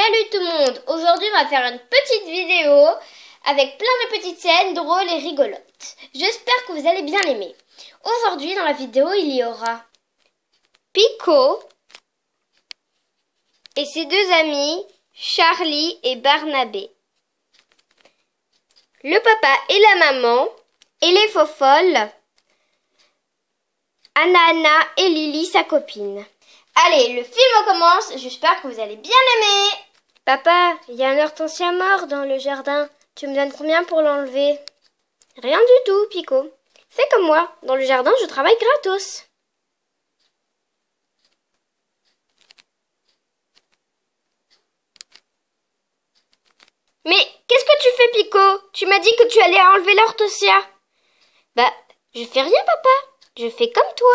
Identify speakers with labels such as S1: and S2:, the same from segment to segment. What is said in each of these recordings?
S1: Salut tout le monde! Aujourd'hui, on va faire une petite vidéo avec plein de petites scènes drôles et rigolotes. J'espère que vous allez bien l'aimer. Aujourd'hui, dans la vidéo, il y aura Pico et ses deux amis, Charlie et Barnabé. Le papa et la maman et les faux folles, Anna et Lily, sa copine. Allez, le film commence, j'espère que vous allez bien l'aimer. Papa, il y a un hortensia mort dans le jardin. Tu me donnes combien pour l'enlever? Rien du tout, Pico. Fais comme moi, dans le jardin, je travaille gratos. Mais qu'est-ce que tu fais, Pico? Tu m'as dit que tu allais enlever l'hortensia. Bah, je fais rien, papa. Je fais comme toi.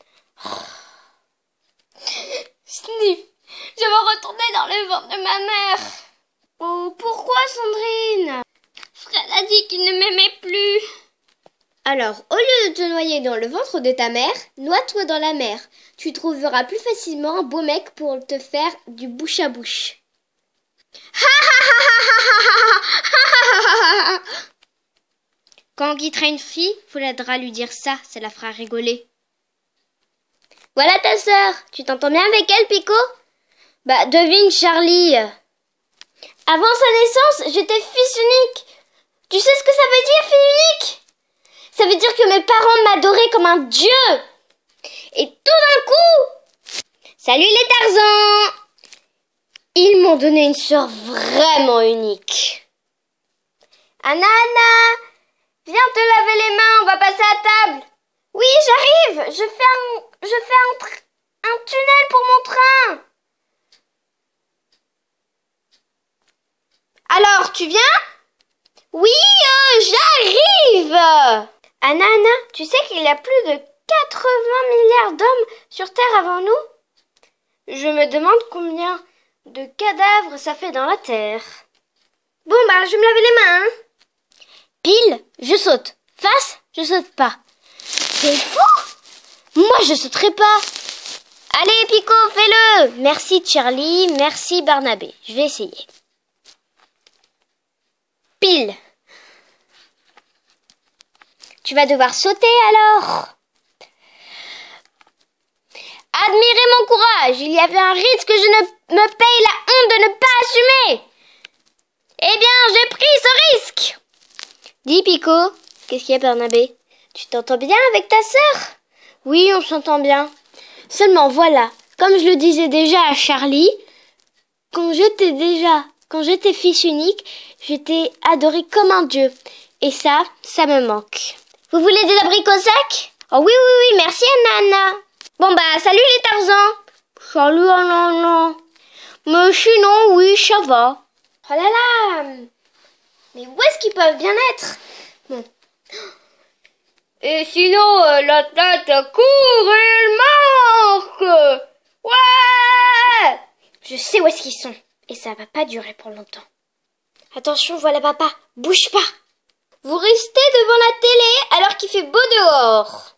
S1: Sniff, je vais retourner dans le ventre de ma mère. Oh, pourquoi, Sandrine? Fred a dit qu'il ne m'aimait plus. Alors, au lieu de te noyer dans le ventre de ta mère, noie-toi dans la mer. Tu trouveras plus facilement un beau mec pour te faire du bouche à bouche. Quand on guittera une fille, faudra lui dire ça la fera rigoler. Voilà ta sœur, tu t'entends bien avec elle, Pico? Bah, devine, Charlie. Avant sa naissance, j'étais fils unique. Tu sais ce que ça veut dire, fille unique? Ça veut dire que mes parents m'adoraient comme un dieu. Et tout d'un coup, salut les Tarzans! Ils m'ont donné une sœur vraiment unique. Anna, viens te laver les mains, on va passer à table. Oui, j'arrive. Je fais un tunnel pour mon train. Alors, tu viens? Oui, j'arrive. Anna, tu sais qu'il y a plus de 80 milliards d'hommes sur Terre avant nous? Je me demande combien de cadavres ça fait dans la Terre. Bon, bah, je vais me laver les mains. Hein. Pile, je saute. Face, je saute pas. C'est fou! Moi, je sauterai pas. Allez, Pico, fais-le. Merci, Charlie. Merci, Barnabé. Je vais essayer. Pile. Tu vas devoir sauter alors. Admirez mon courage. Il y avait un risque que je ne me paye la honte de ne pas assumer. Eh bien, j'ai pris ce risque. Dis, Pico. Qu'est-ce qu'il y a, Barnabé? Tu t'entends bien avec ta sœur? Oui, on s'entend bien. Seulement voilà, comme je le disais déjà à Charlie, quand j'étais fils unique, j'étais adorée comme un dieu. Et ça me manque. Vous voulez des abricots secs? Oh oui, merci Anna. Bon bah, salut les Tarzans. Salut Anna. Mais sinon, oui, ça va. Oh là là. Mais où est-ce qu'ils peuvent bien être? Bon. Et sinon, la tête court et elle marque. Ouais! Je sais où est-ce qu'ils sont. Et ça va pas durer pour longtemps. Attention, voilà papa. Bouge pas. Vous restez devant la télé alors qu'il fait beau dehors.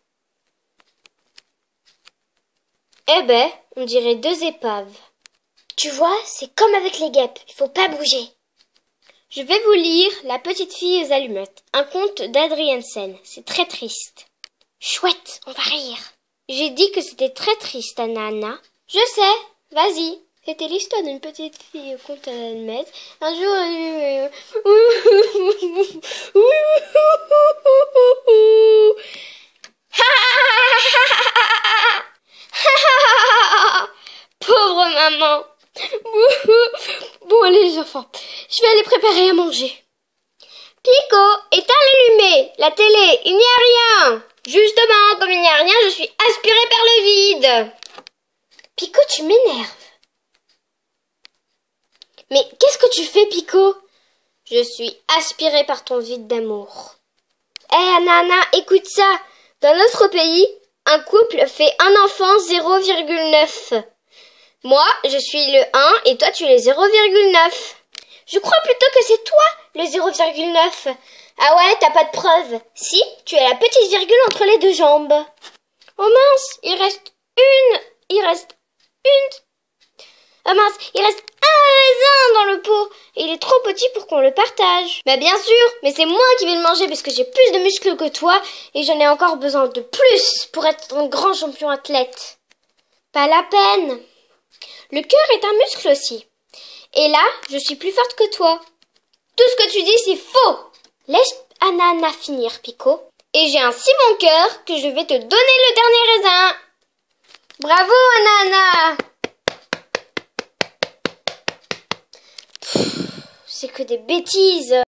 S1: Eh ben, on dirait deux épaves. Tu vois, c'est comme avec les guêpes. Il faut pas bouger. Je vais vous lire La petite fille aux allumettes, un conte d'Adriensen. C'est très triste. Chouette, on va rire. J'ai dit que c'était très triste, Anna. Je sais, vas-y. C'était l'histoire d'une petite fille au conte d'allumettes. Un jour... Pauvre maman. Bon, allez les enfants, je vais aller préparer à manger. Pico, éteins l'allumé, la télé, il n'y a rien. Justement, comme il n'y a rien, je suis aspirée par le vide. Pico, tu m'énerves. Mais qu'est-ce que tu fais, Pico? Je suis aspirée par ton vide d'amour. Anna, écoute ça. Dans notre pays, un couple fait un enfant 0,9. Moi, je suis le 1 et toi, tu es 0,9. Je crois plutôt que c'est toi, le 0,9. Ah ouais, t'as pas de preuve. Si, tu as la petite virgule entre les deux jambes. Oh mince, il reste une. Oh mince, il reste raisin dans le pot. Et il est trop petit pour qu'on le partage. Bah bien sûr, mais c'est moi qui vais le manger parce que j'ai plus de muscles que toi et j'en ai encore besoin de plus pour être un grand champion athlète. Pas la peine. Le cœur est un muscle aussi. Et là, je suis plus forte que toi. Tout ce que tu dis, c'est faux. Laisse Anana finir, Pico. Et j'ai un si bon cœur que je vais te donner le dernier raisin. Bravo, Anana. C'est que des bêtises.